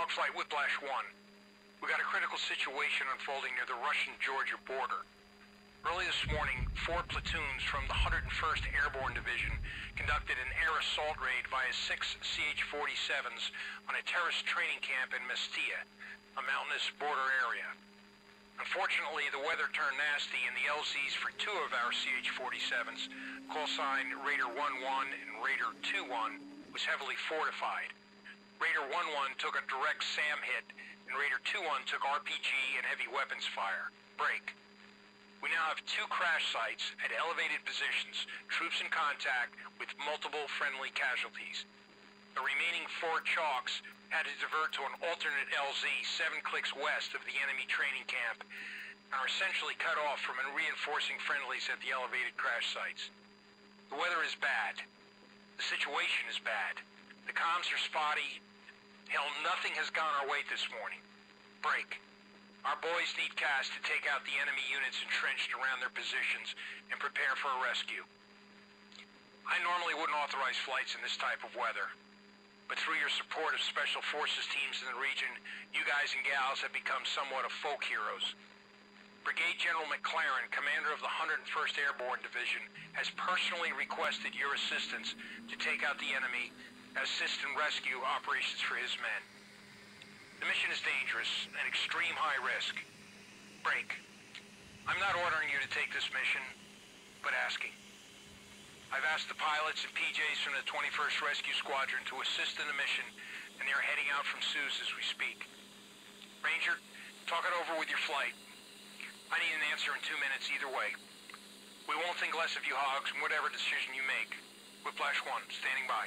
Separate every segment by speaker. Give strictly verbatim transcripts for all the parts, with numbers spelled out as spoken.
Speaker 1: Flight Whiplash one. We got a critical situation unfolding near the Russian-Georgia border. Early this morning, four platoons from the one hundred first Airborne Division conducted an air assault raid via six C H forty-sevens on a terrorist training camp in Mestia, a mountainous border area. Unfortunately, the weather turned nasty and the L Zs for two of our C H forty-sevens, call sign Raider one one and Raider two one, was heavily fortified. Raider one one took a direct SAM hit, and Raider two one took R P G and heavy weapons fire. Break. We now have two crash sites at elevated positions, troops in contact with multiple friendly casualties. The remaining four chalks had to divert to an alternate L Z seven clicks west of the enemy training camp and are essentially cut off from reinforcing friendlies at the elevated crash sites. The weather is bad. The situation is bad. The comms are spotty. Hell, nothing has gone our way this morning. Break. Our boys need C A S to take out the enemy units entrenched around their positions and prepare for a rescue. I normally wouldn't authorize flights in this type of weather, but through your support of Special Forces teams in the region, you guys and gals have become somewhat of folk heroes. Brigade General McLaren, commander of the one hundred first Airborne Division, has personally requested your assistance to take out the enemy, assist in rescue operations for his men. The mission is dangerous and extreme high risk. Break. I'm not ordering you to take this mission, but asking. I've asked the pilots and P Js from the twenty-first Rescue Squadron to assist in the mission, and they are heading out from Suze as we speak. Ranger, talk it over with your flight. I need an answer in two minutes either way. We won't think less of you hogs in whatever decision you make. Whiplash one, standing by.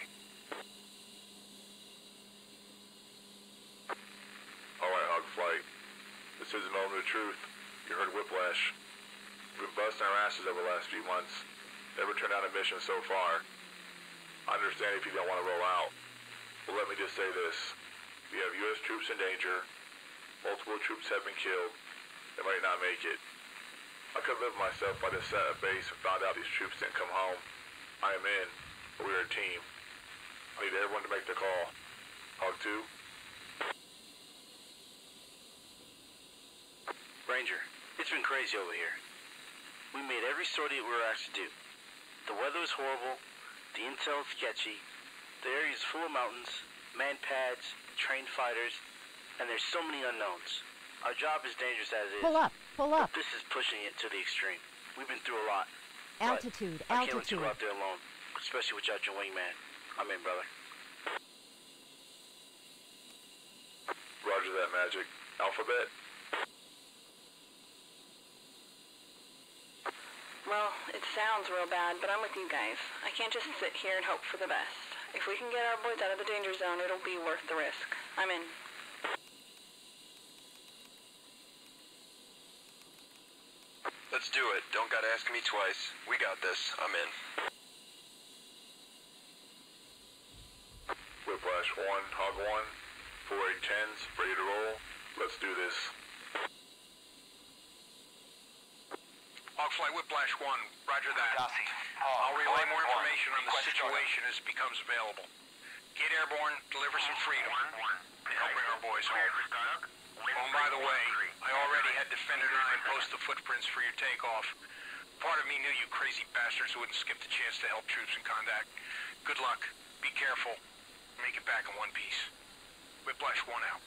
Speaker 2: Alright, Hog Flight. This is a moment of truth. You heard Whiplash. We've been busting our asses over the last few months. Never turned out a mission so far. I understand if you don't want to roll out. But let me just say this. We have U S troops in danger. Multiple troops have been killed. They might not make it. I could live myself if I just sat at base and found out these troops didn't come home. I am in, but we are a team. I need everyone to make the call. Hog two.
Speaker 3: Ranger, it's been crazy over here. We made every sortie we were asked to do. The weather is horrible, the intel is sketchy, the area is full of mountains, man pads, trained fighters, and there's so many unknowns. Our job is dangerous as is.
Speaker 4: Pull up, pull up.
Speaker 3: But this is pushing it to the extreme. We've been through a lot.
Speaker 4: Altitude,
Speaker 3: I can't let you
Speaker 4: altitude.
Speaker 3: go out there alone, especially without your wingman. I'm in, brother.
Speaker 2: Roger that, Magic. Alphabet?
Speaker 5: Well, it sounds real bad, but I'm with you guys. I can't just sit here and hope for the best. If we can get our boys out of the danger zone, it'll be worth the risk. I'm in.
Speaker 6: Let's do it. Don't gotta ask me twice. We got this. I'm in.
Speaker 2: Whiplash one, Hog one, four eight tens, ready to roll. Let's do this.
Speaker 1: Hog Flight Whiplash one, roger that.
Speaker 6: Copy.
Speaker 1: I'll relay more
Speaker 6: one,
Speaker 1: information on the
Speaker 6: request
Speaker 1: situation as it becomes available. Get airborne, deliver some freedom, and help bring our boys home. Oh, and by the way, I already had Defender nine post the footprints for your takeoff. Part of me knew you crazy bastards wouldn't skip the chance to help troops in contact. Good luck. Be careful. Make it back in one piece. Whiplash one out.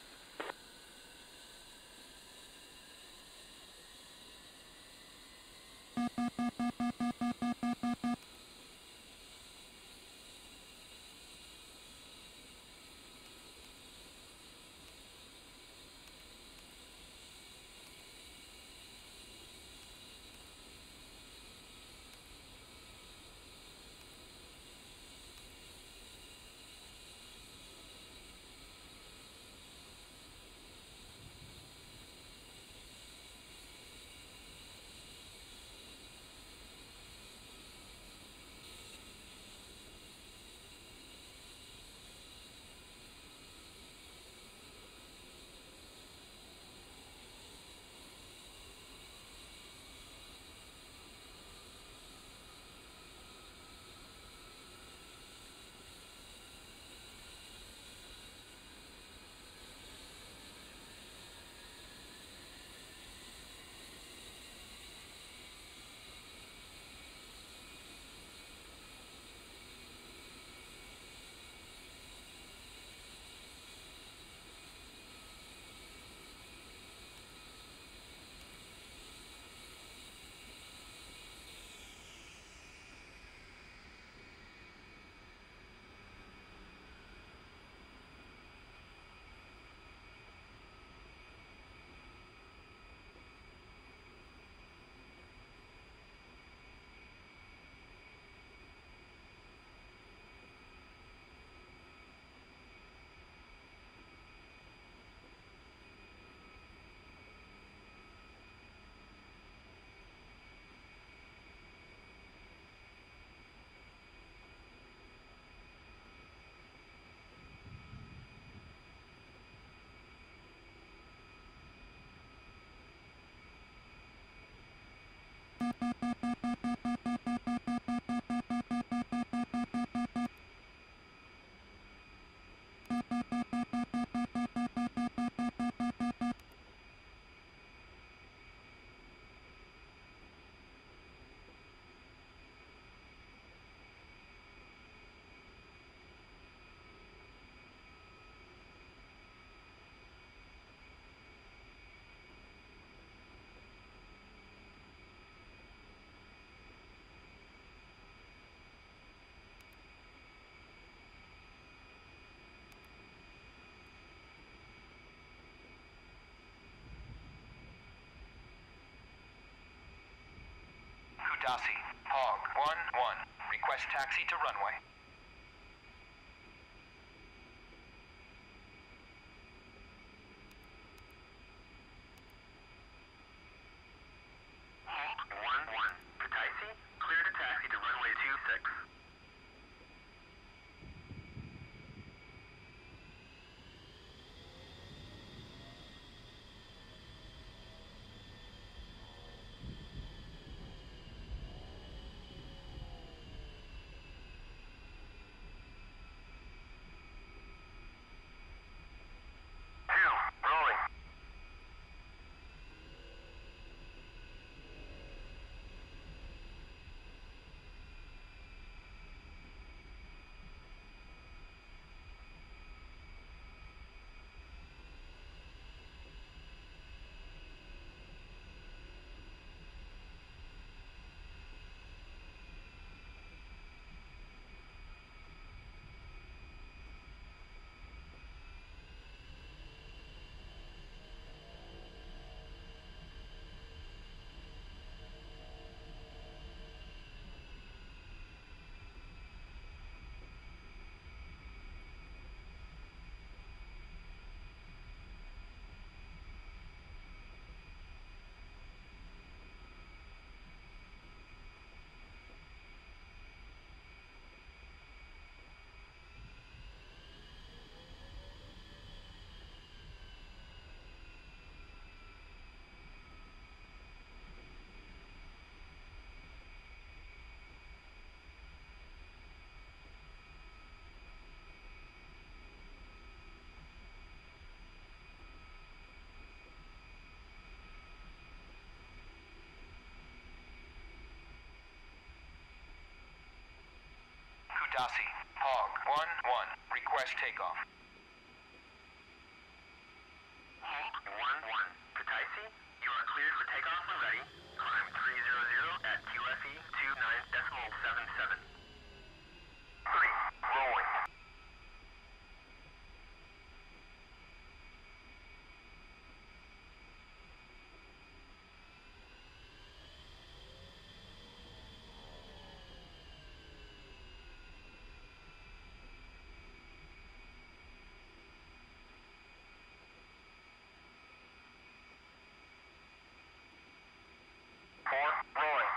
Speaker 7: Kutasi, Hog one one. Request taxi to runway.
Speaker 8: Hog one one. Kutaisi, clear to taxi to runway two six.
Speaker 7: Kutasi, Hog one one. Request takeoff.
Speaker 8: Hog one one. Kutaisi, you are cleared for takeoff when ready. Climb three hundred at Q F E two nine decimal seven seven. three. Rolling. Four. Rolling.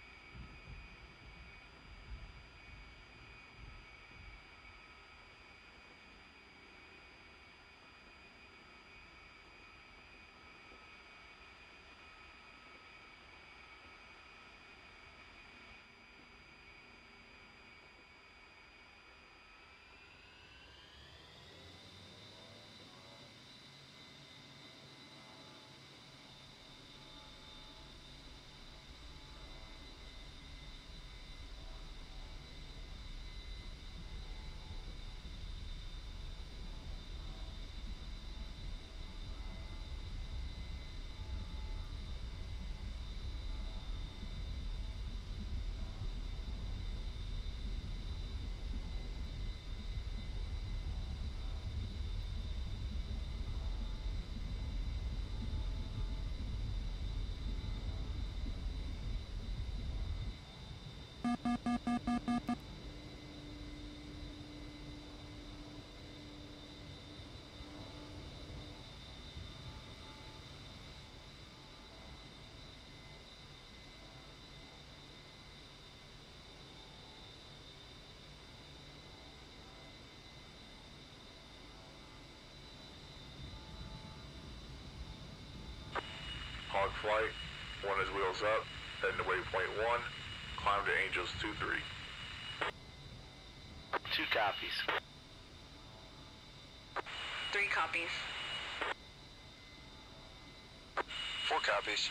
Speaker 2: Hog flight, one is wheels up, heading to waypoint one, climb to Angels two three.
Speaker 3: Two copies.
Speaker 5: Three copies.
Speaker 6: Four copies.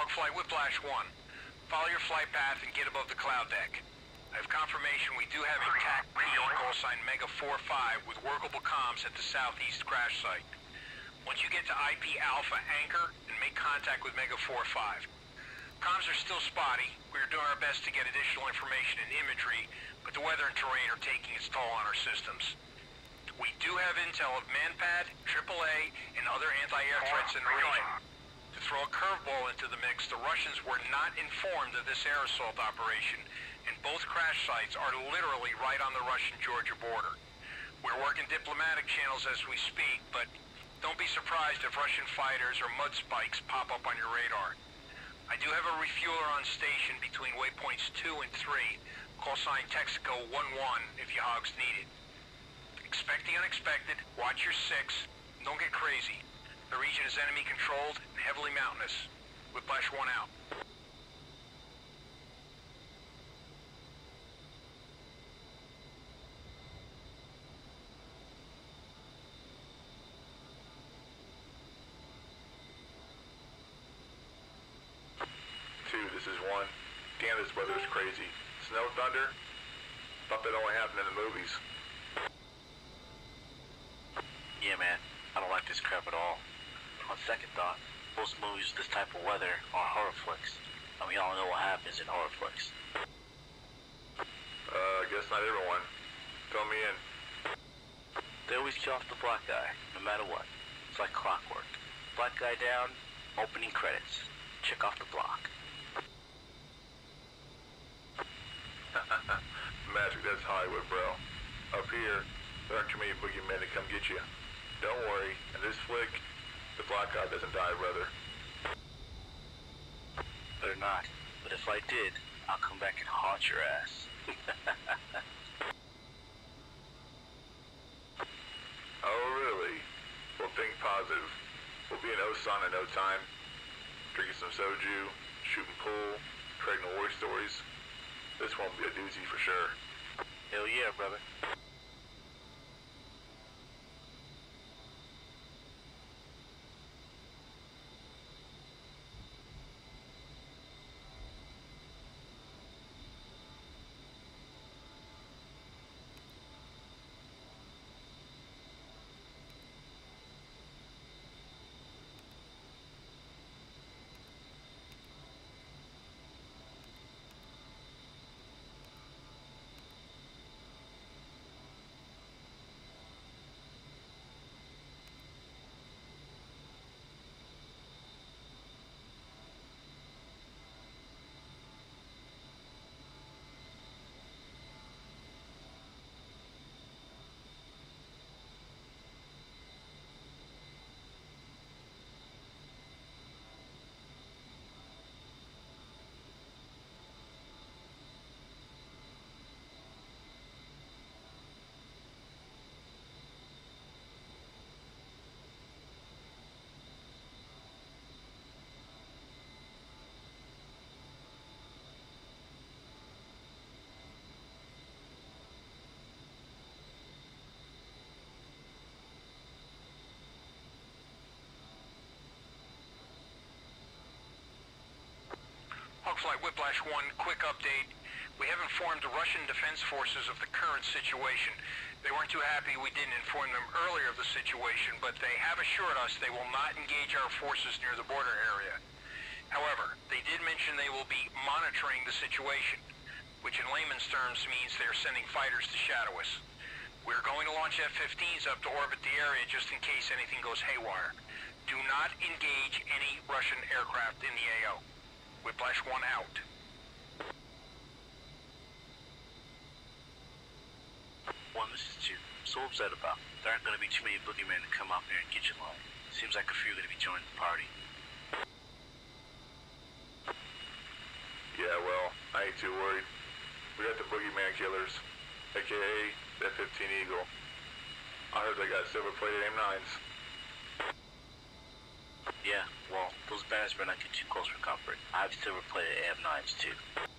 Speaker 1: Hogflight Whiplash one. Follow your flight path and get above the cloud deck. I have confirmation we do have a T A C P call sign Mega four five with workable comms at the southeast crash site. Once you get to I P Alpha, anchor and make contact with Mega four five. Comms are still spotty. We are doing our best to get additional information and imagery, but the weather and terrain are taking its toll on our systems. We do have intel of Manpad, triple A, and other anti-air threats in the region. To throw a curveball into the mix, the Russians were not informed of this air assault operation, and both crash sites are literally right on the Russian-Georgia border. We're working diplomatic channels as we speak, but don't be surprised if Russian fighters or mud spikes pop up on your radar. I do have a refueler on station between waypoints two and three. Call sign Texaco one one if you hogs need it. Expect the unexpected, watch your six, and don't get crazy. The region is enemy controlled and heavily mountainous. Whiplash one out.
Speaker 2: Two, this is one. Damn, this weather's crazy. Snow, thunder? Thought that only happened in the movies.
Speaker 3: Yeah, man. I don't like this crap at all. On second thought, most movies with this type of weather are horror flicks. And we all know what happens in horror flicks.
Speaker 2: Uh, I guess not everyone. Fill me in.
Speaker 3: They always kill off the black guy, no matter what. It's like clockwork. Black guy down, opening credits. Check off the block.
Speaker 2: Magic, that's Hollywood, bro. Up here, there aren't too many boogeymen to come get you. Don't worry, in this flick, the black guy doesn't die, brother.
Speaker 3: Better not. But if I did, I'll come back and haunt your ass.
Speaker 2: Oh, really? Well, think positive. We'll be in Osan in no time. Drinking some soju, shooting pool, trading war stories. This won't be a doozy for sure.
Speaker 3: Hell yeah, brother.
Speaker 1: Hogflight Whiplash one, quick update. We have informed the Russian Defense Forces of the current situation. They weren't too happy we didn't inform them earlier of the situation, but they have assured us they will not engage our forces near the border area. However, they did mention they will be monitoring the situation, which in layman's terms means they are sending fighters to shadow us. We're going to launch F fifteens up to orbit the area just in case anything goes haywire. Do not engage any Russian aircraft in the A O. Whiplash one out.
Speaker 3: One, this is two. So upset about. There aren't going to be too many boogeymen to come up here and get you line. Seems like a few are going to be joining the party.
Speaker 2: Yeah, well, I ain't too worried. We got the boogeyman killers, a k a the F fifteen Eagle. I heard they got silver-plated A nines.
Speaker 3: Yeah, well, those banners better not get too close for comfort. I have silver-plated A nines too.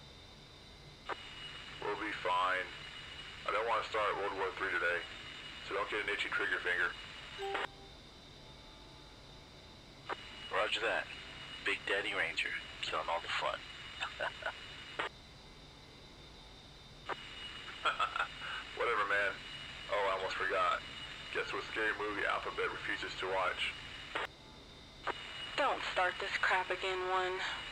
Speaker 2: We'll be fine. I don't want to start World War Three today, so don't get an itchy trigger finger.
Speaker 3: Roger that. Big Daddy Ranger. killing all the fun.
Speaker 2: Whatever, man. Oh, I almost forgot. Guess what scary movie Alphabet refuses to watch?
Speaker 5: Don't start this crap again, one.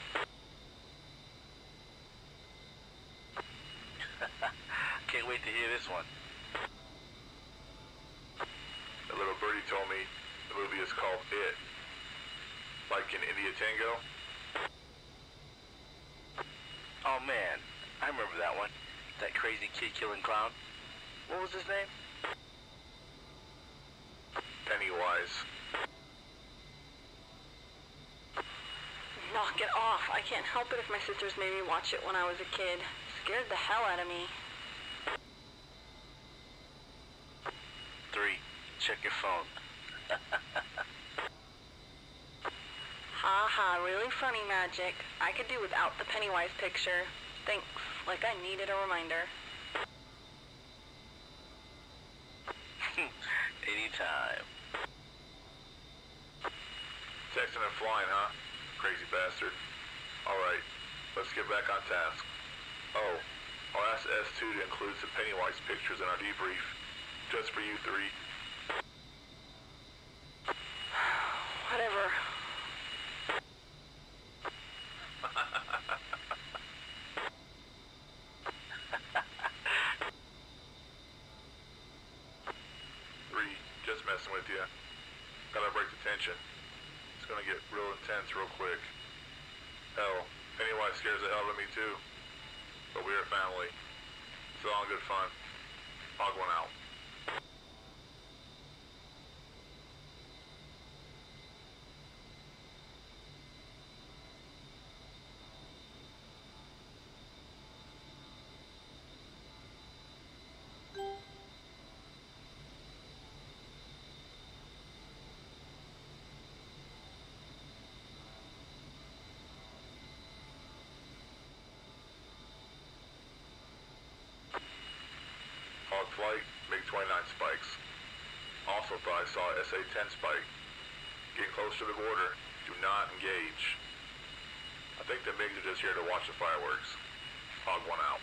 Speaker 3: Can't wait to hear this one.
Speaker 2: A little birdie told me the movie is called It. Like in India Tango?
Speaker 3: Oh man, I remember that one. That crazy kid killing clown. What was his name?
Speaker 2: Pennywise.
Speaker 5: Knock it off. I can't help it if my sisters made me watch it when I was a kid. Scared the hell out of me.
Speaker 3: Three, check your phone.
Speaker 5: Ha ha, really funny, Magic. I could do without the Pennywise picture. Thanks, like I needed a reminder.
Speaker 3: Anytime.
Speaker 2: Texting and flying, huh? Crazy bastard. Alright, let's get back on task. Oh, I'll ask S two to include some Pennywise pictures in our debrief. Just for you three.
Speaker 5: Whatever.
Speaker 2: Three, just messing with you. Gotta break the tension. It's gonna get real intense real quick. Hell, Pennywise scares the hell out of me too. But we're a family. It's all in good fun. Hog one out. Hog flight, MiG twenty-nine spikes. Also thought I saw S A ten spike. Getting close to the border. Do not engage. I think the MiGs are just here to watch the fireworks. Hog one out.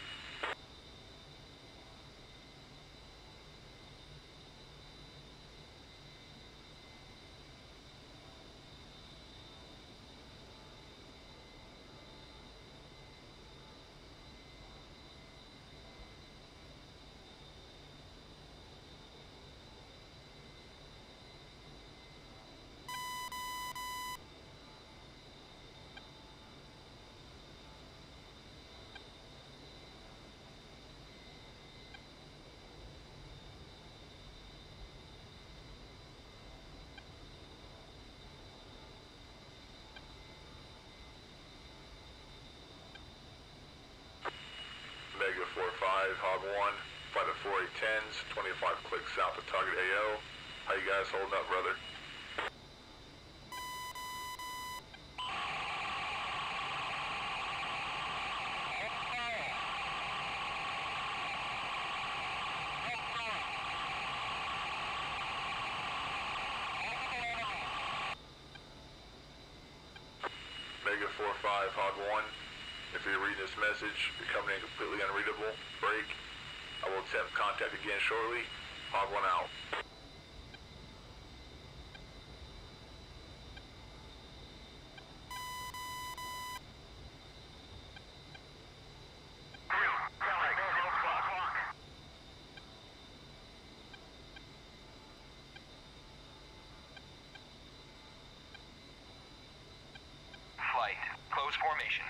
Speaker 2: Mega four five, Hog one, flight of four A tens, twenty-five clicks south of target A O. How you guys holding up, brother? Mega four five, Hog one. If you're reading this message, you're coming in completely unreadable, break. I will attempt contact again shortly. Hog one out.
Speaker 7: Flight. Close formation.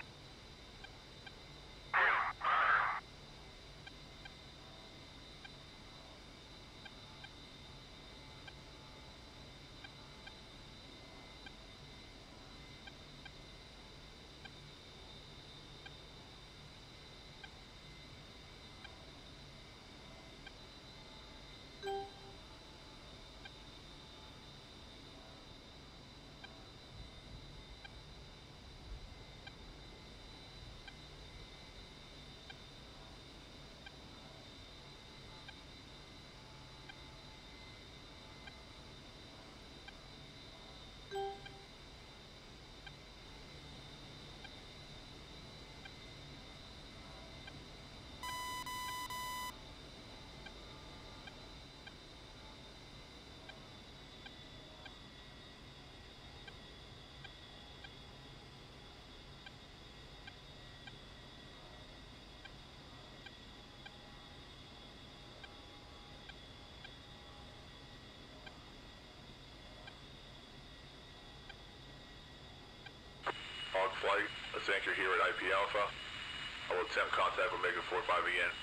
Speaker 2: This anchor here at I P Alpha. I will attempt contact with Mega four five again.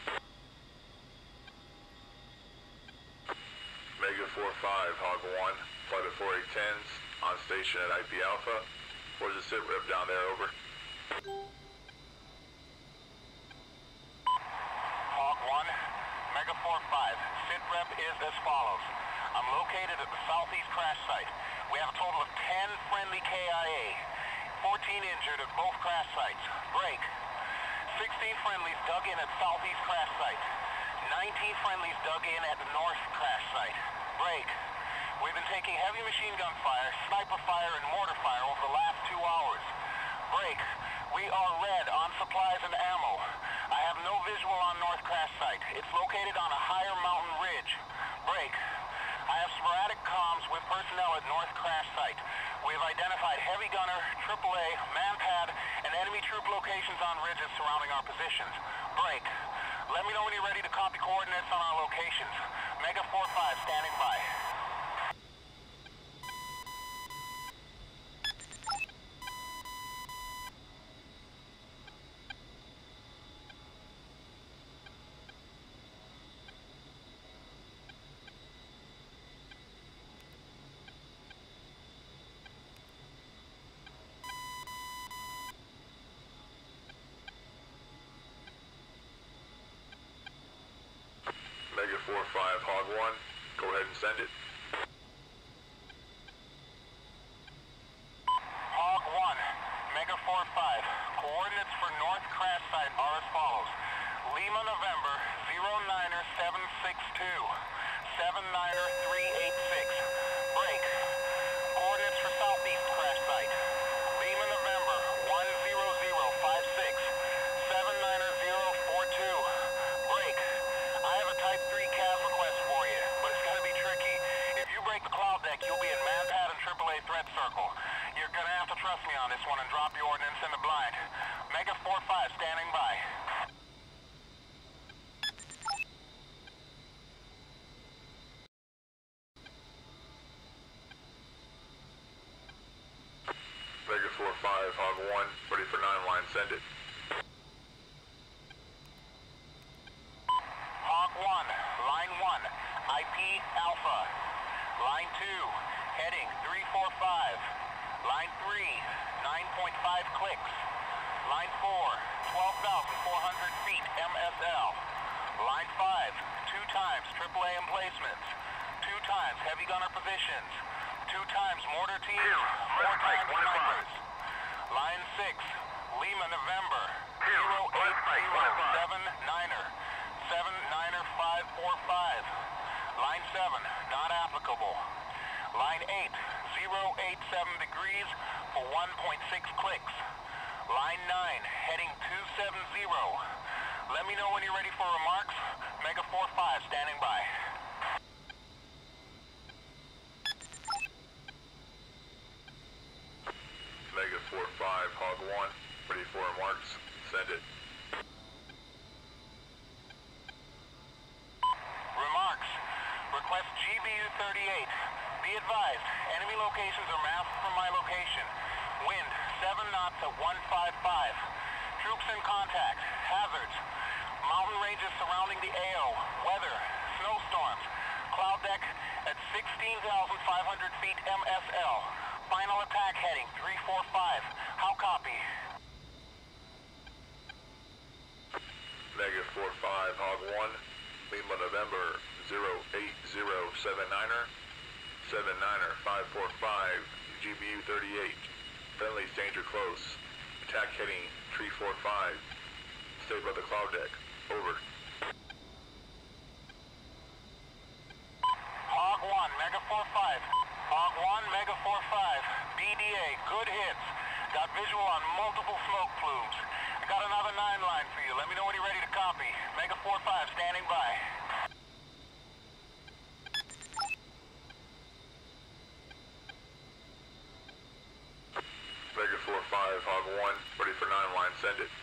Speaker 2: Mega four five, Hog one, flight of four eight tens, on station at I P Alpha. Where's the sit rep down there, over?
Speaker 1: Hog one, Mega four five, sit rep is as follows. I'm located at the southeast crash site. We have a total of ten friendly K I A, fourteen injured at both crash sites. Break. sixteen friendlies dug in at southeast crash site. nineteen friendlies dug in at the north crash site. Break. We've been taking heavy machine gun fire, sniper fire, and mortar fire over the last two hours. Break. We are red on supplies and ammo. I have no visual on north crash site. It's located on a higher mountain ridge. Break. I have sporadic comms with personnel at north crash site. We have identified heavy gunner, triple A, manpad, and enemy troop locations on ridges surrounding our positions. Break. Let me know when you're ready to copy coordinates on our locations. Mega four five standing by.
Speaker 2: Mega four five, Hog one, go ahead and send it.
Speaker 1: Hog one, Mega four five, coordinates for north crash site are as follows. Lima November zero niner seven six two, seven niner three eight six. Break. Coordinates for southeast crash site. Lima November one zero zero five six, seven niner zero four two. Break. I have a Type three C A V request for you, but it's gonna be tricky. If you break the cloud deck, you'll be in manpad and triple A threat circle. You're gonna have to trust me on this one and drop your ordnance in the blind. Mega four five standing by.
Speaker 2: Mega four five, Hog one, ready for nine line, send it.
Speaker 1: Hog one, line one, I P Alpha. Line two, heading three four five. Line three, nine point five clicks. Line four, twelve thousand four hundred feet M S L. Line five, two times triple A emplacements. Two times heavy gunner positions. Two times mortar teams. Four times snipers. Line six, Lima November zero eight zero seven niner. seven niner five four five. Line seven, not applicable. Line eight, zero eight seven degrees for one point six clicks. Line nine, heading two seven zero. Let me know when you're ready for remarks. Mega four five standing by.
Speaker 2: Mega four five, Hog one, ready for remarks, send it.
Speaker 1: Remarks. Request G B U thirty-eight. Be advised, enemy locations are masked from my location. Wind, seven knots at one five five. Troops in contact. Hazards. Mountain ranges surrounding the A O. Weather. Snowstorms. Cloud deck at sixteen thousand five hundred feet M S L. Final attack heading three four five. How copy?
Speaker 2: Mega four five, Hog one, Lima November zero eight zero seven niner, seven niner five four five, G B U thirty-eight. Friendly danger close. Attack heading three four five. Stay by the cloud deck. Over.
Speaker 1: Hog one, Mega four five. Hog one, Mega four five. B D A, good hits. Got visual on multiple smoke plumes. I got another nine line for you. Let me know when you're ready to copy. Mega four five standing by.
Speaker 2: Mega four five, Hog one, ready for nine line, send it.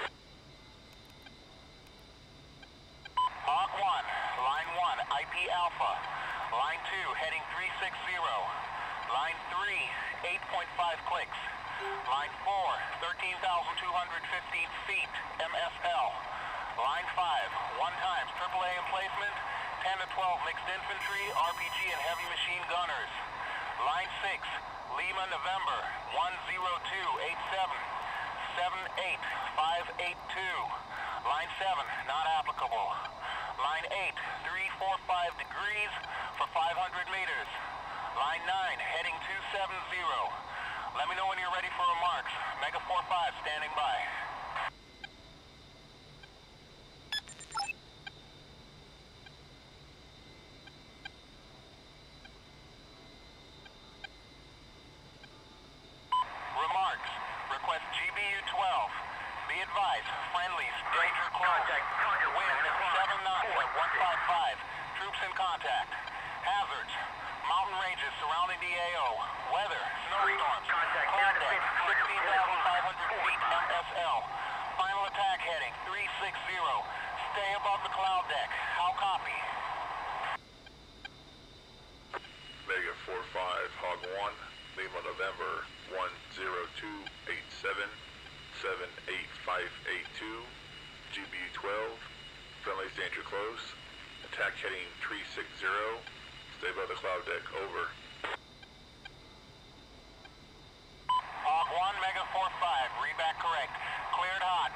Speaker 1: Hog one, line one, I P Alpha. Line two, heading three six zero. Line three, eight point five clicks. Line four, thirteen thousand two hundred fifteen feet, M S L. Line five, one times, triple A emplacement, ten to twelve mixed infantry, R P G and heavy machine gunners. Line six, Lima, November, one zero two eight seven, seven eight five eight two. Line seven, not applicable. Line eight, three four five degrees for five hundred meters. Line nine, heading two seven zero. Let me know when you're ready for remarks. Mega four five standing by. Remarks. Request G B U twelve. Be advised, friendlies, danger close. Wind, seven knots at one five five. Troops in contact. Hazards. Mountain ranges surrounding the A O. Weather, snowstorms. Cloud deck, sixteen thousand five hundred feet, M S L. Final attack heading, three six zero. Stay above the cloud deck. How copy?
Speaker 2: Mega four five, Hog one, Lima, November, one zero two eight seven, seven eight five eight two, G B U twelve, friendlies danger close, attack heading three six zero, stay above the cloud deck, over.
Speaker 1: Hog one, Mega four five, read back correct. Cleared hot.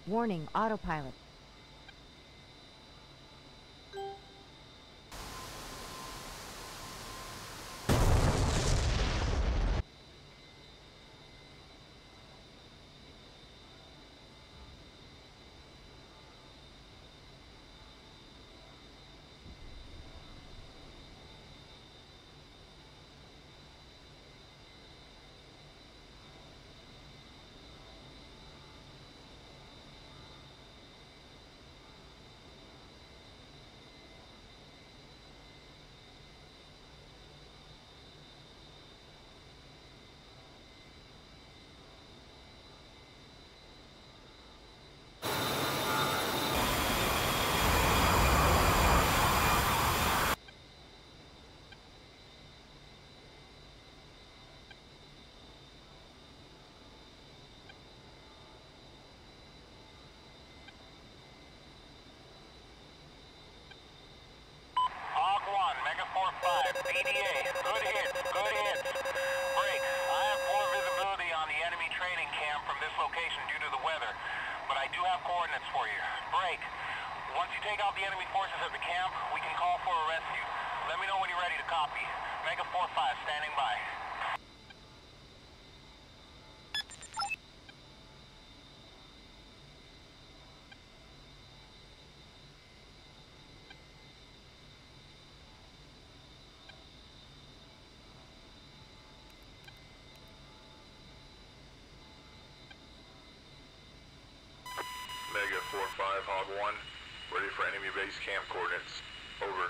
Speaker 4: Warning, autopilot.
Speaker 1: D D A, good hits, good hits. Break, I have poor visibility on the enemy training camp from this location due to the weather, but I do have coordinates for you. Break, once you take out the enemy forces at the camp, we can call for a rescue. Let me know when you're ready to copy. Mega four five, standing by.
Speaker 2: Mega four five, Hog one, ready for enemy base camp coordinates. Over.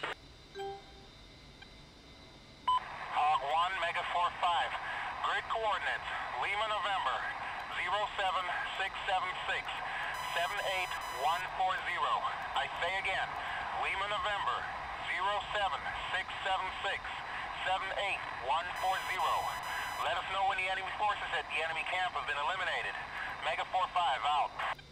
Speaker 1: Hog one, Mega four five. Grid coordinates, Lima, November, zero seven six seven six, seven eight one four zero. I say again, Lima, November, zero seven six seven six, seven eight one four zero. Let us know when the enemy forces at the enemy camp have been eliminated. Mega four five, out.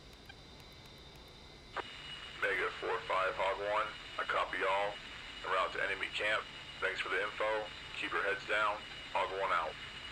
Speaker 2: Mega four five, Hog one, I copy all. En route to enemy camp. Thanks for the info. Keep your heads down. Hog one out.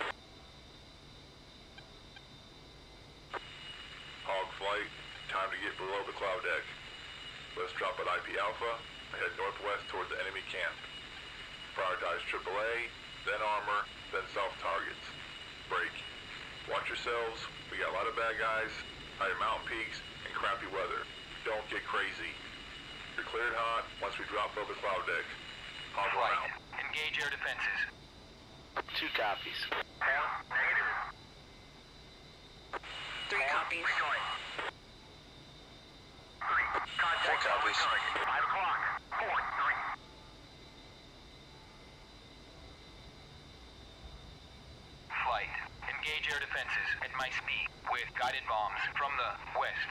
Speaker 2: Hog flight, time to get below the cloud deck. Let's drop at I P Alpha and head northwest toward the enemy camp. Prioritize triple A, then armor, then self targets. Break. Watch yourselves. We got a lot of bad guys, higher mountain peaks, and crappy weather. Don't get crazy. You're cleared hot once we drop below the cloud deck. Hog one out.
Speaker 7: Engage air defenses.
Speaker 3: Two copies.
Speaker 8: Hail, negative.
Speaker 5: Three copies.
Speaker 8: Rejoin. Three. Contact.
Speaker 6: Four copies.
Speaker 8: Target. Five o'clock. Four, three.
Speaker 7: Flight. Engage air defenses at my speed with guided bombs from the west.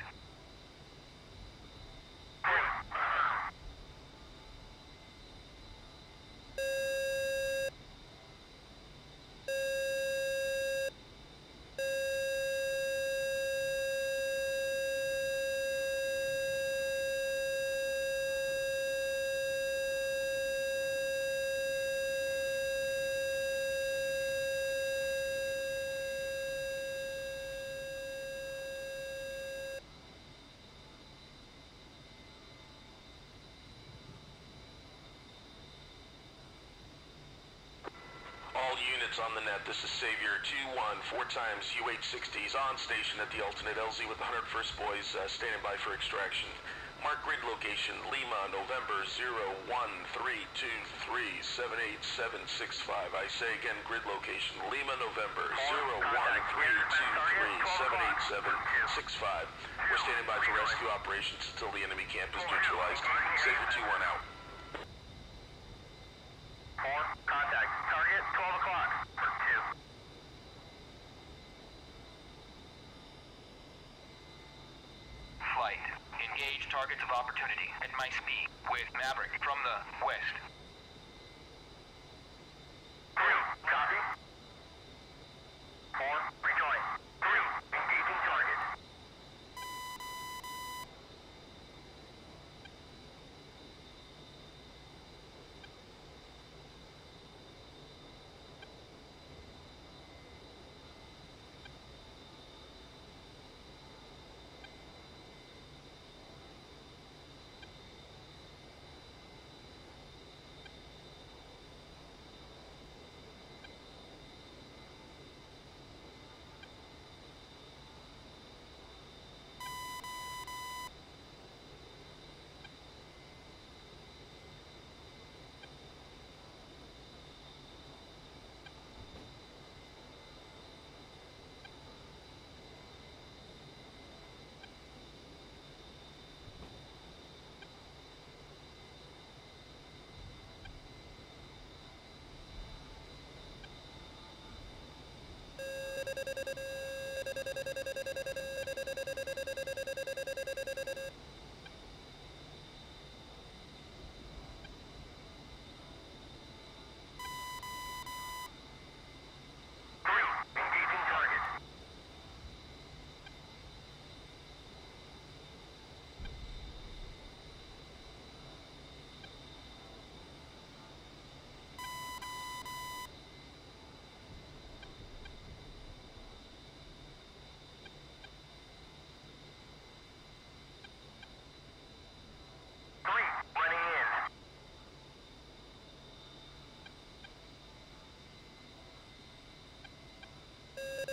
Speaker 9: All units on the net, this is Savior two one, four times U H sixties on station at the alternate L Z with the one hundred first Boys uh, standing by for extraction. Mark grid location, Lima, November zero one three two three seven eight seven six five. I say again, grid location, Lima, November zero one three two three seven eight seven six five. We're standing by for rescue operations until the enemy camp is neutralized. Savior two one out.
Speaker 8: Four. Contact. Target. Twelve o'clock. For two.
Speaker 7: Flight. Engage targets of opportunity at my speed with Maverick from the west.
Speaker 8: Three. Copy. Four. Rejoin. Three. Engaging target.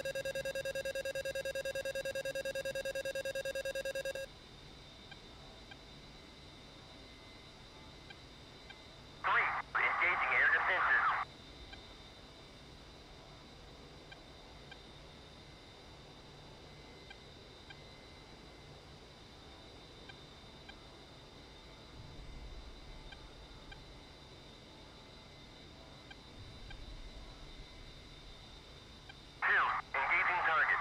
Speaker 8: Engaging air defenses. Two, engaging target.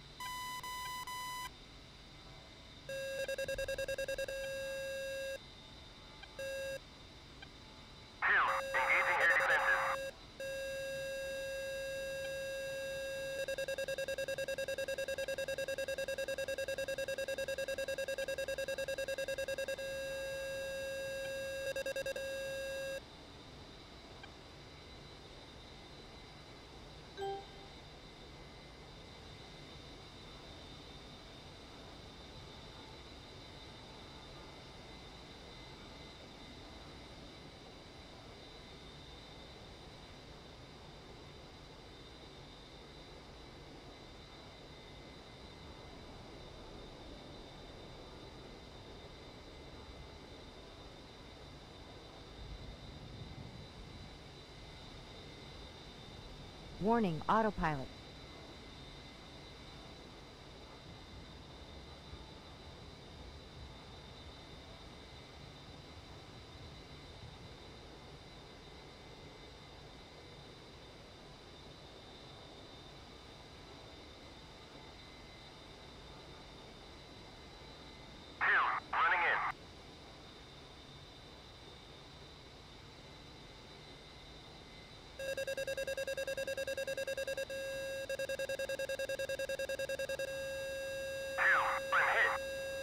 Speaker 8: Two, engaging air defenses.
Speaker 4: Warning, autopilot.
Speaker 8: Two, running in. Two, I'm hit.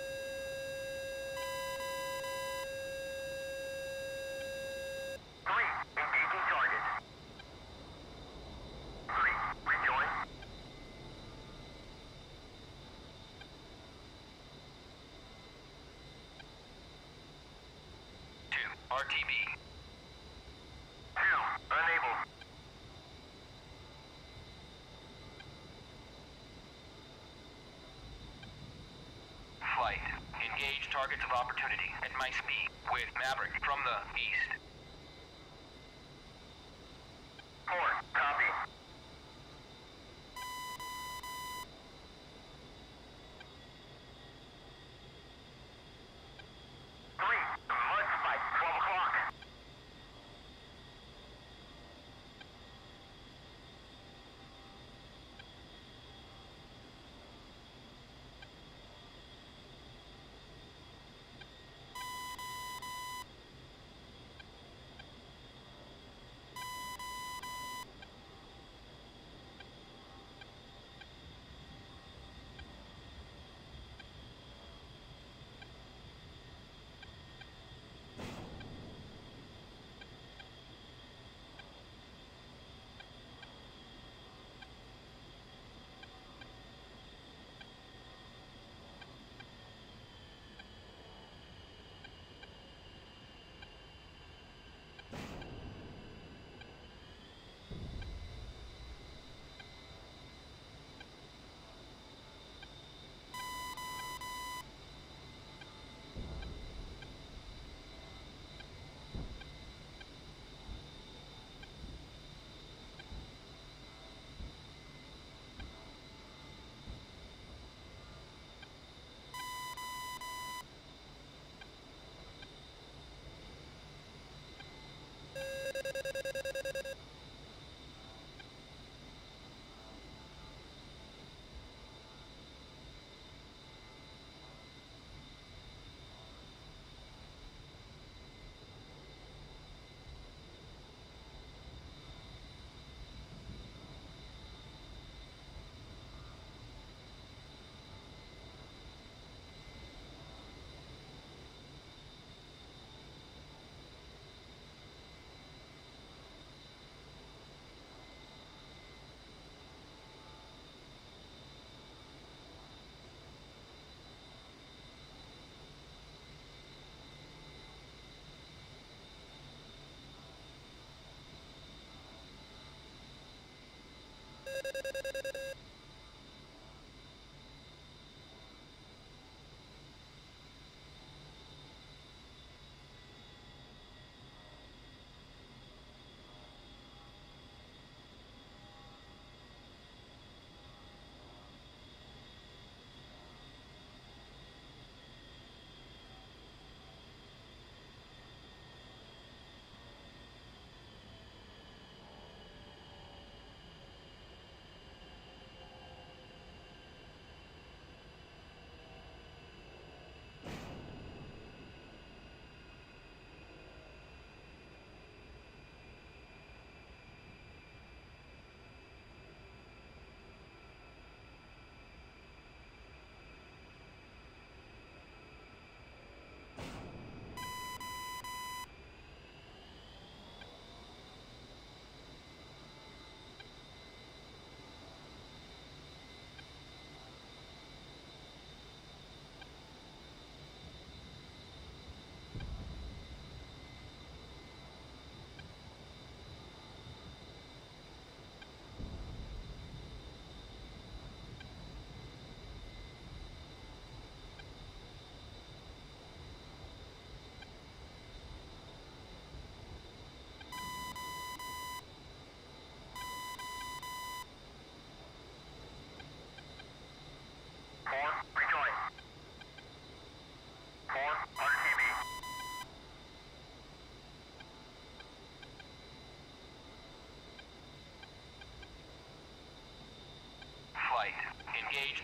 Speaker 8: Three, engaging target. Three, rejoin.
Speaker 7: Two, R T B.
Speaker 8: Two, unable.
Speaker 7: Flight. Engage targets of opportunity at my speed with Maverick from the east.
Speaker 8: Four, copy. Three, mud spike, twelve o'clock.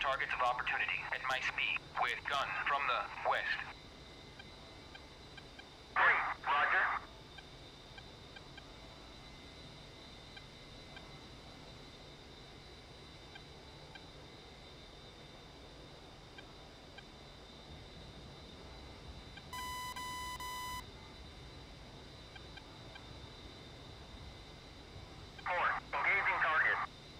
Speaker 7: targets of opportunity at my speed with gun from the west.
Speaker 8: Three, roger. Four, engaging target.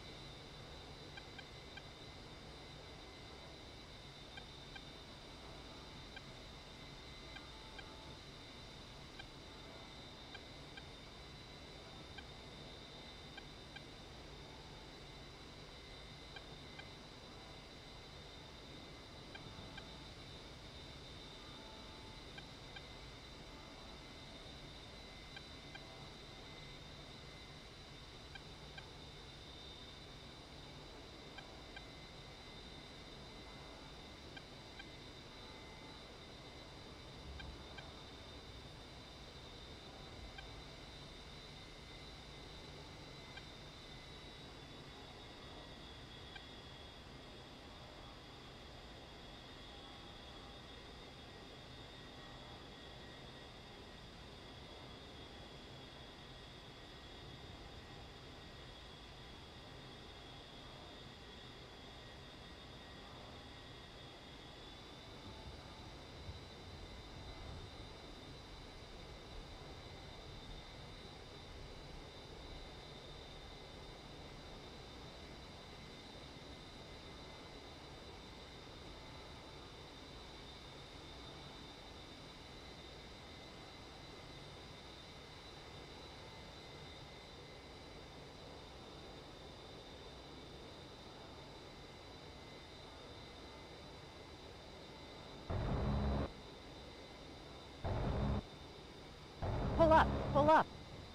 Speaker 4: Pull up, pull up.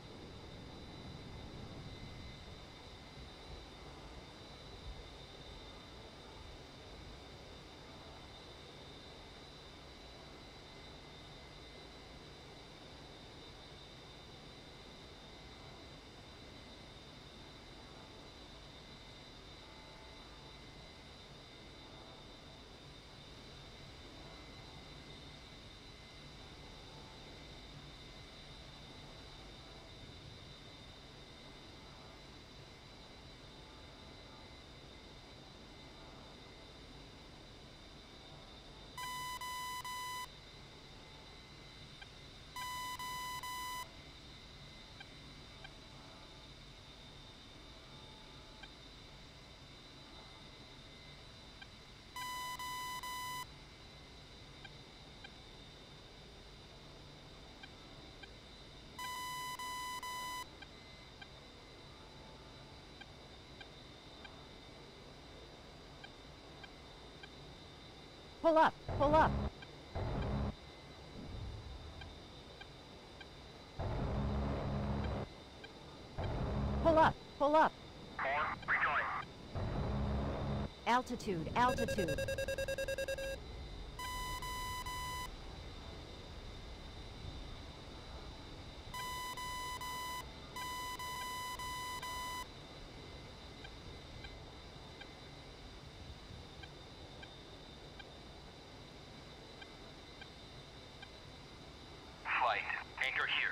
Speaker 4: Pull up, pull up. Pull up, pull up.
Speaker 8: Four, rejoin.
Speaker 4: Altitude, altitude.
Speaker 7: Flight, anchor here.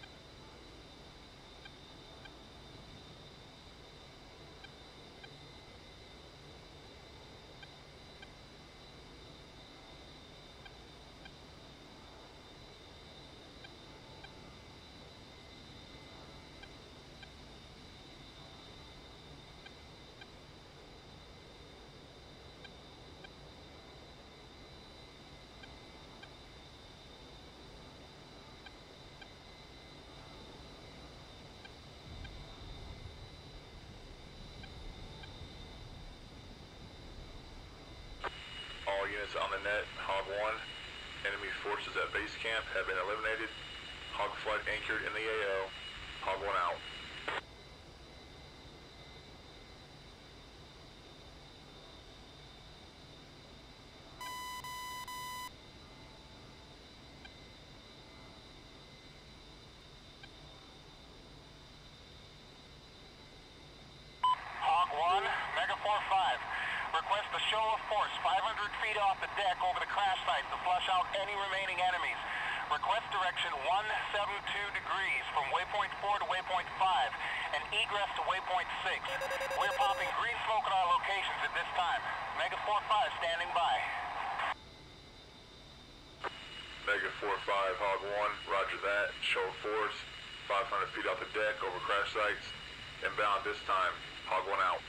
Speaker 2: All units on the net, Hog one. Enemy forces at base camp have been eliminated. Hog flight anchored in the A O. Hog one out.
Speaker 8: Hog one, Mega four five. Request the
Speaker 1: show of force five hundred feet off the deck over the crash site to flush out any remaining enemies. Request direction one seven two degrees from waypoint four to waypoint five and egress to waypoint six. We're popping green smoke at our locations at this time. Mega four five standing by.
Speaker 2: Mega four five, Hog one, roger that. Show of force, five hundred feet off the deck over crash sites. Inbound this time. Hog one out.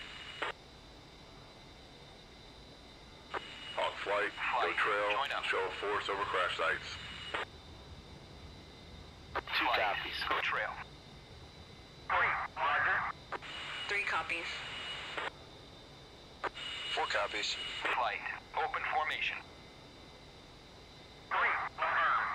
Speaker 2: Hog flight, go trail, show of force over crash sites.
Speaker 3: Two copies.
Speaker 7: Go trail.
Speaker 8: Three, roger.
Speaker 5: Three copies.
Speaker 6: Four copies.
Speaker 7: Flight. Open formation.
Speaker 8: Three, confirm.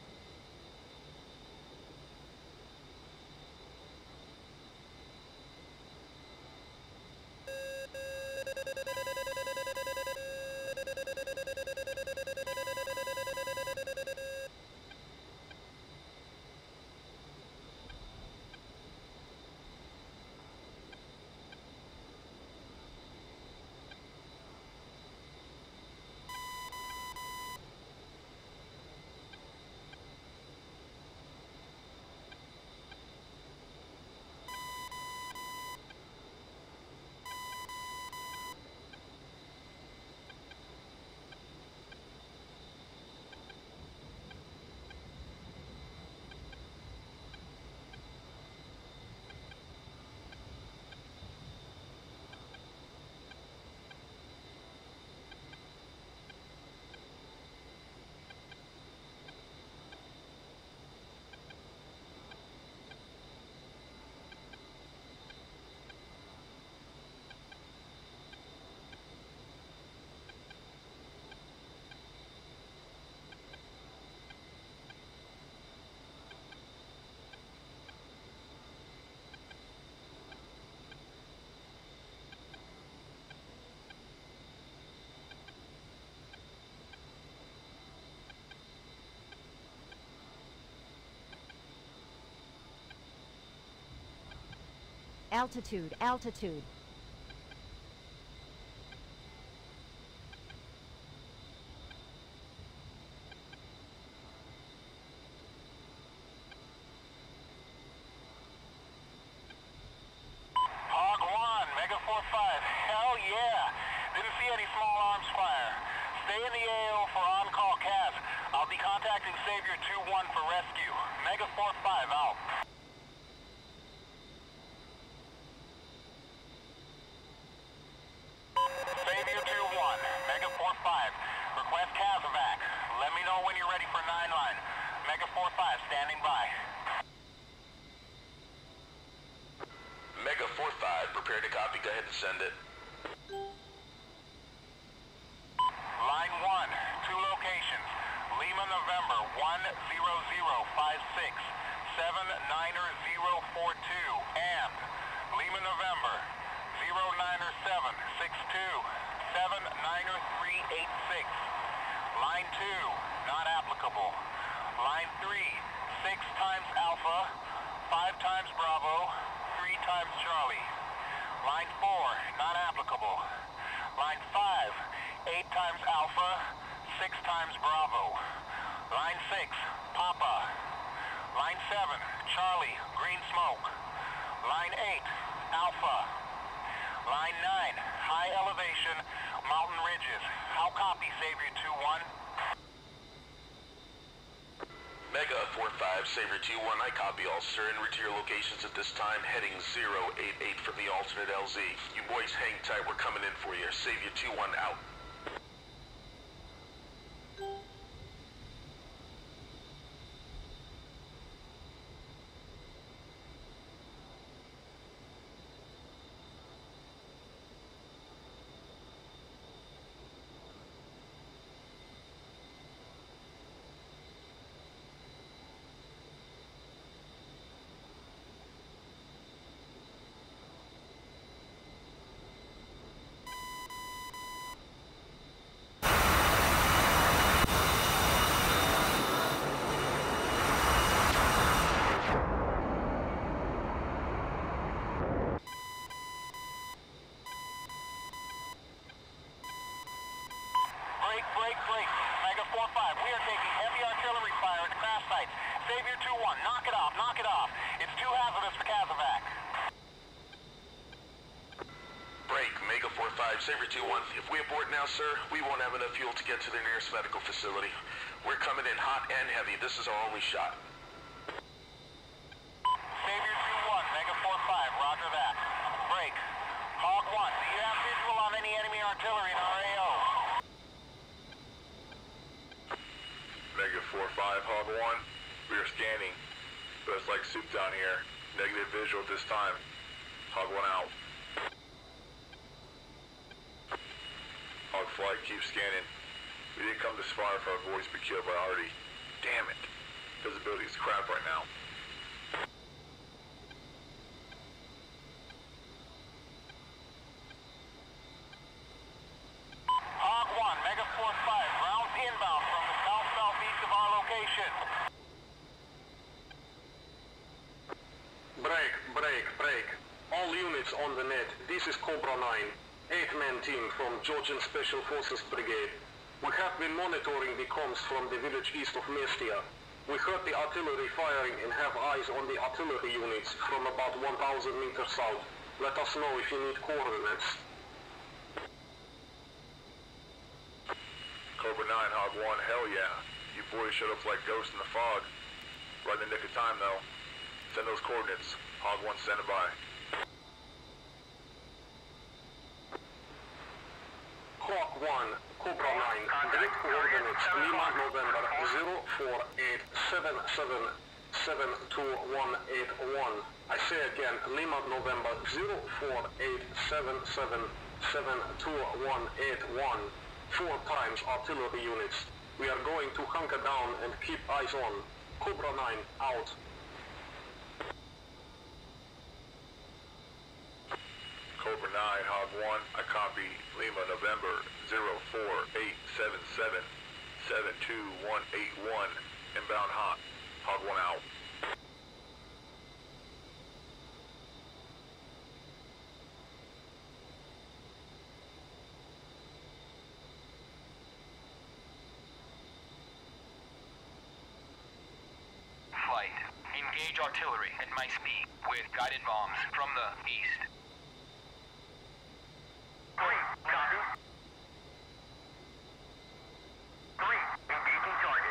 Speaker 4: Altitude, altitude.
Speaker 1: Hog one, Mega four five. Hell yeah. Didn't see any small arms fire. Stay in the A O for on-call C A S. I'll be contacting Savior two one for rescue. Mega four five out. Savior two one, Mega four five. Request Casovac. Let me know when you're ready for nine line. Mega four five standing by.
Speaker 9: Mega four five, prepare to copy. Go ahead and send it.
Speaker 1: Line one, two locations. Lima, November, one zero zero five six, seven niner zero four two, and Lima, November, zero niner seven six two, seven niner three eight six. Line two, not applicable. Line three, six times Alpha, five times Bravo, three times Charlie. Line four, not applicable. Line five, eight times Alpha, six times Bravo. Line six, Papa. Line seven, Charlie, green smoke. Line eight, Alpha. Line nine, high elevation, mountain ridges. How copy, Savior two one?
Speaker 9: Mega four five, Savior two one, I copy all, sir. En route to your locations at this time, heading zero eight eight from the alternate L Z. You boys hang tight, we're coming in for you. Savior two one out.
Speaker 7: break. Mega four five, we are taking heavy artillery fire at crash sites. Savior two one, knock it off, knock it off. It's too hazardous for Casovac.
Speaker 9: Break, Mega four five, Savior two one. If we abort now, sir, we won't have enough fuel to get to the nearest medical facility. We're coming in hot and heavy. This is our only shot.
Speaker 7: Savior two one, Mega four five, roger that. Break. Hog one, do you have visual on any enemy artillery in our A O?
Speaker 2: Mega four five, Hog one. We are scanning, but it's like soup down here. Negative visual at this time. Hog one out. Hog flight, keep scanning. We didn't come this far for our boys to be killed by Artie. Damn it. Visibility is crap right now.
Speaker 7: Hog one, Mega four five, rounds inbound from the south-southeast of our location.
Speaker 10: Break, break, break. All units on the net. This is Cobra nine. Eight-man team from Georgian Special Forces Brigade. We have been monitoring the comms from the village east of Mestia. We heard the artillery firing and have eyes on the artillery units from about one thousand meters south. Let us know if you need coordinates.
Speaker 2: Cobra nine, Hog one, hell yeah. You boys showed up like ghosts in the fog. Right in the nick of time though. Send those coordinates. Hog one standing by.
Speaker 10: Hawk one, Cobra nine, direct coordinates Lima November zero four eight seven seven seven two one eight one. I say again, Lima November zero four eight seven seven seven two one eight one. Four times artillery units. We are going to hunker down and keep eyes on. Cobra nine, out.
Speaker 2: Cobra nine, Hog one, I copy Lima November zero four eight seven seven seven two one eight one. Inbound hot. Hog one out.
Speaker 7: Flight. Engage artillery at my speed with guided bombs from the east. Three, copy. Three, engaging target.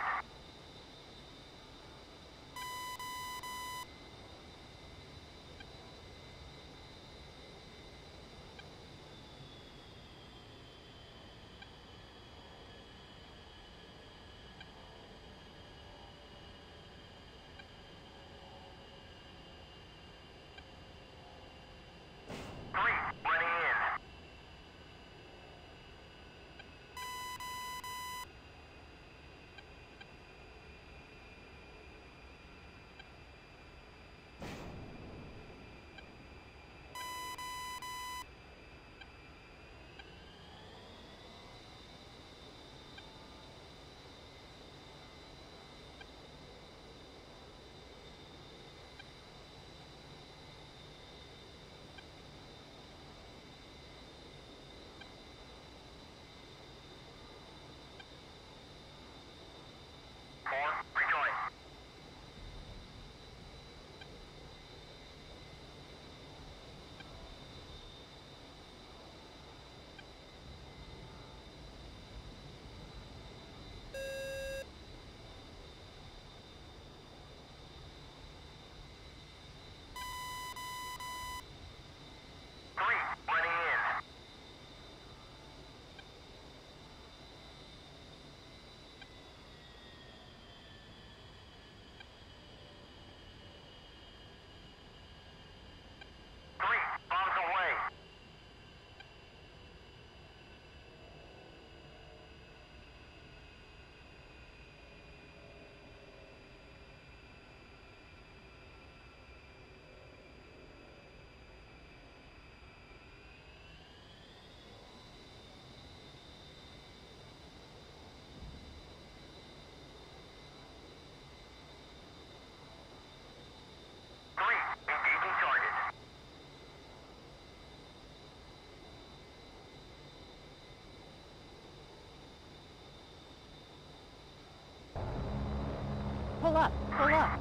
Speaker 4: Pull up. Pull up.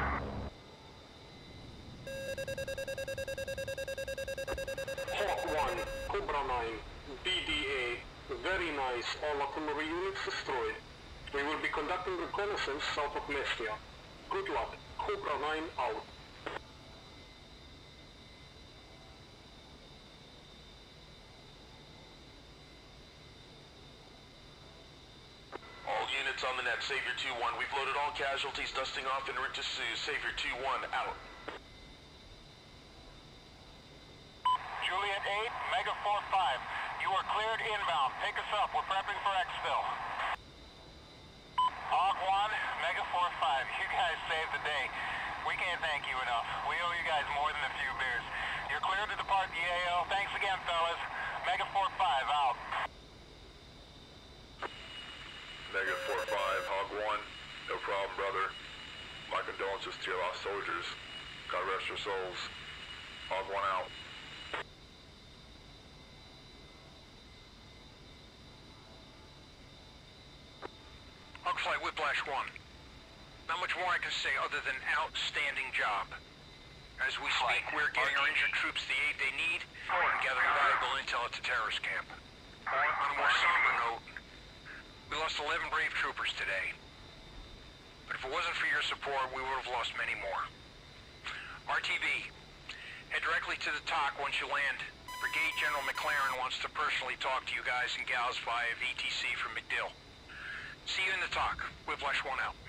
Speaker 10: Hawk one, Cobra nine, B D A, very nice, all artillery units destroyed. We will be conducting reconnaissance south of Mestia. Good luck. Cobra nine out.
Speaker 9: All units on the net, Savior two one. We've loaded all casualties, dusting off en route to Sioux. Savior two one, out.
Speaker 7: Juliet eight, Mega four five. You are cleared inbound. Pick us up. We're prepping for exfil. Hog one, Mega four five. You guys saved the day. We can't thank you enough. We owe you guys more than a few beers. You're cleared to depart the A O. Thanks again, fellas. Mega four five, out.
Speaker 2: Mega four five, Hog one. No problem, brother. My condolences to your lost soldiers. God rest your souls. Hog one out.
Speaker 1: Hogflight Whiplash one. Not much more I can say other than outstanding job. As we speak, we're getting our injured troops the aid they need and gathering valuable intel at the terrorist camp. On a more somber note, we lost eleven brave troopers today. But if it wasn't for your support, we would have lost many more. R T B, head directly to the T O C once you land. Brigade General McLaren wants to personally talk to you guys and gals via V T C from MacDill. See you in the T O C. Whiplash one out.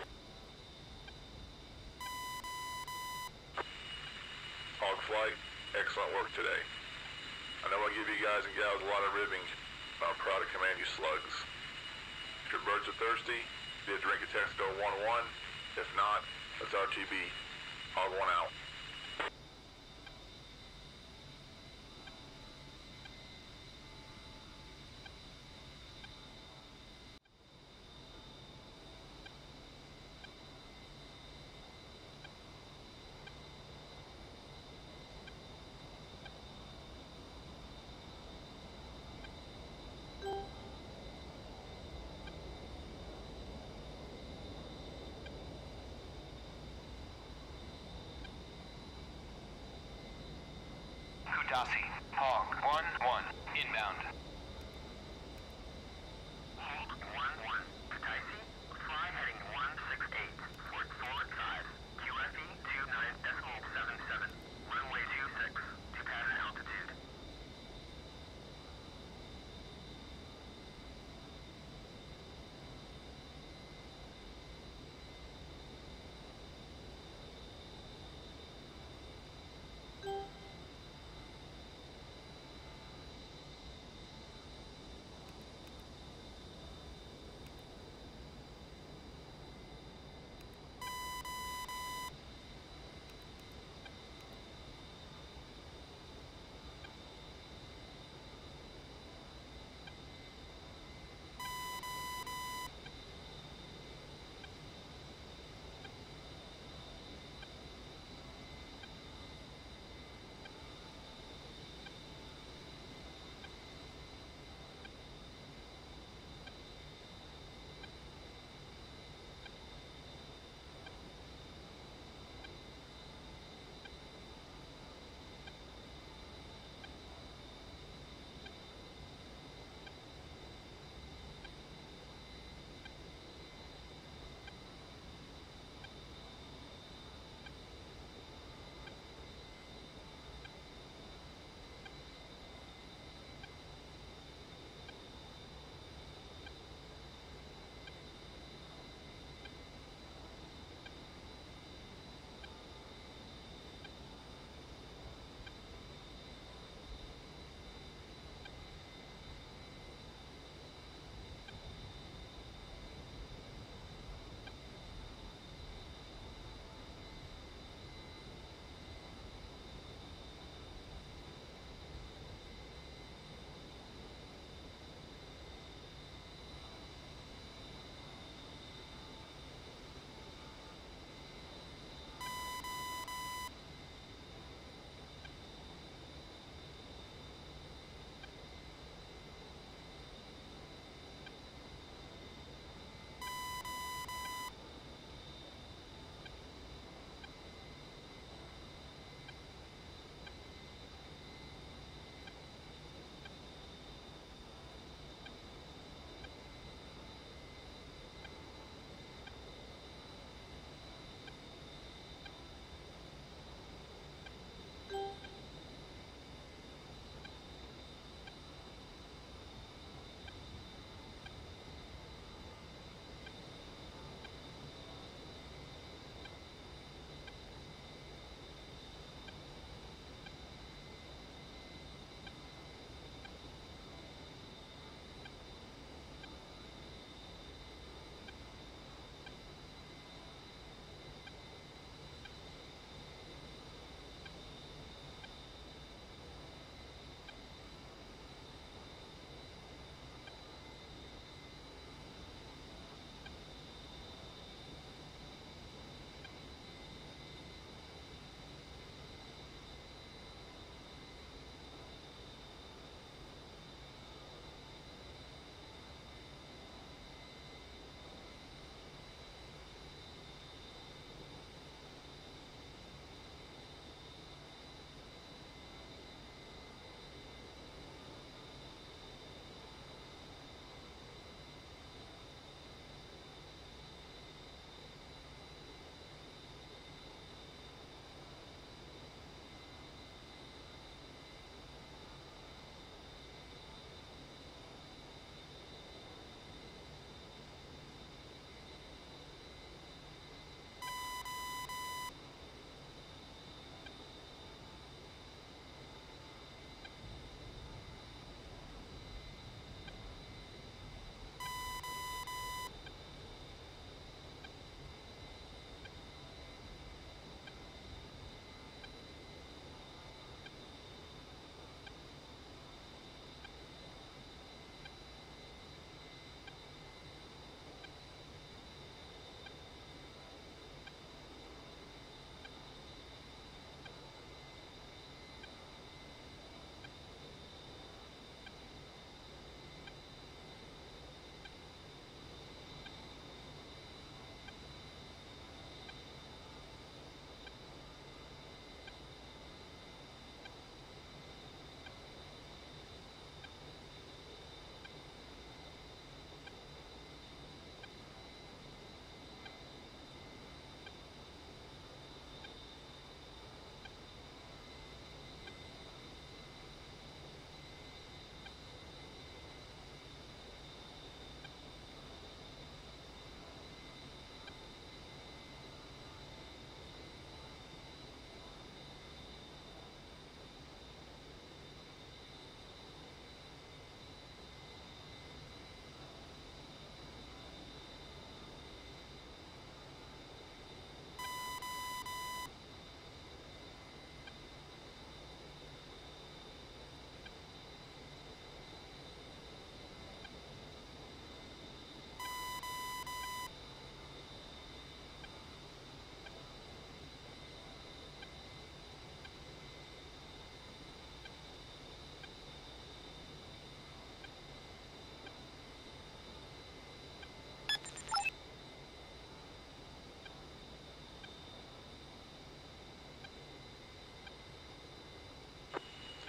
Speaker 2: Hogflight, excellent work today. I know I give you guys and gals a lot of ribbing, but I'm proud to command you slugs. If your birds are thirsty, be a drink a text go one one. If not, that's R T B. Hog one out.
Speaker 8: Kutasi, Hog one one, inbound. Hawk one one, Kutaisi, fly heading one six eight, port forward five, Q F E two nine decimal seven seven, runway two six, to pattern altitude.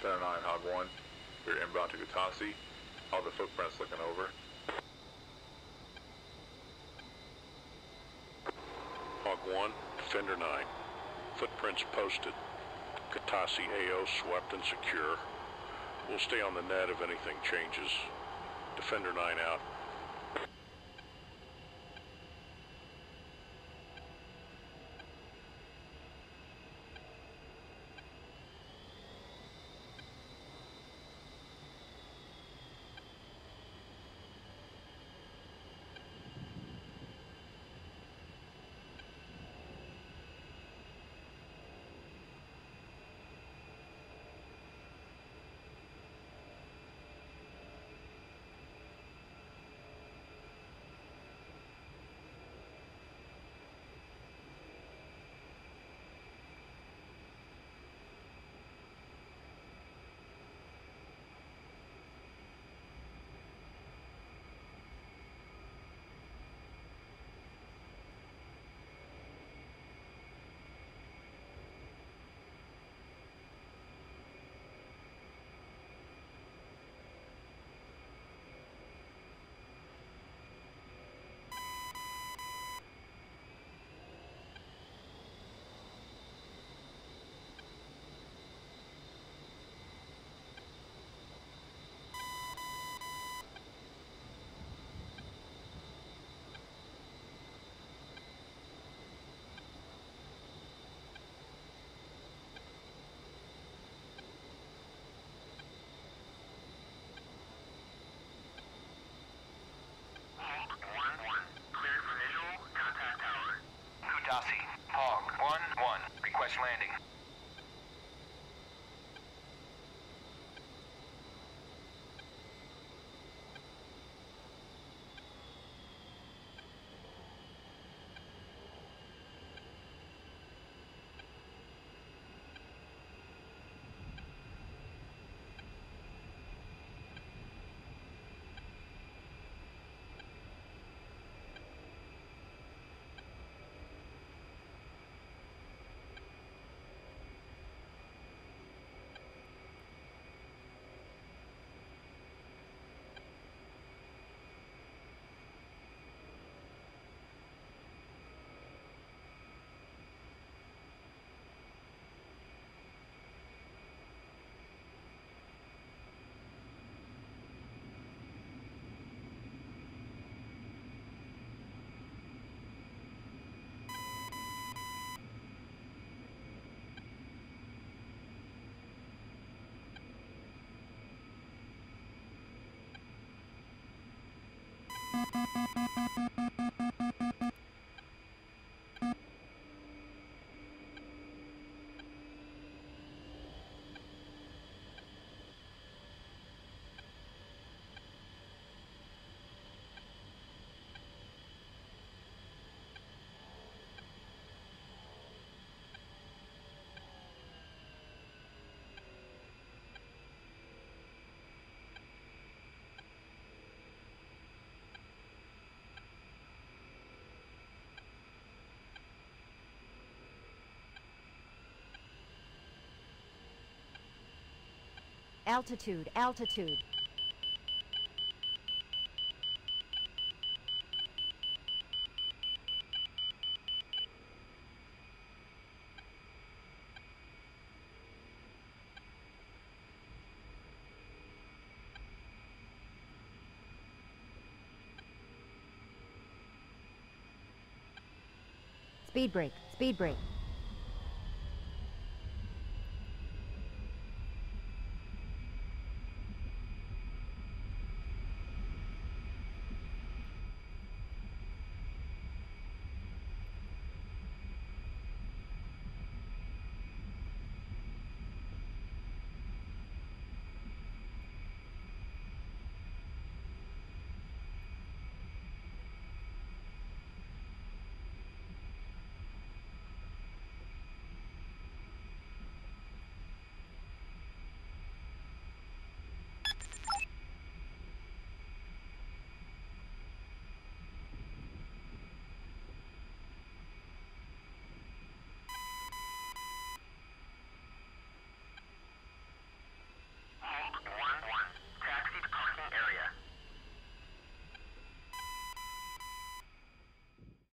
Speaker 2: Defender nine, Hog one. We're inbound to Gutasi. All the footprints looking over.
Speaker 10: Hog one, Defender nine. Footprints posted. Katasi A O swept and secure. We'll stay on the net if anything changes. Defender nine out.
Speaker 7: Kutasi, Hog one one, request landing.
Speaker 4: Altitude, altitude. Speed brake, speed brake.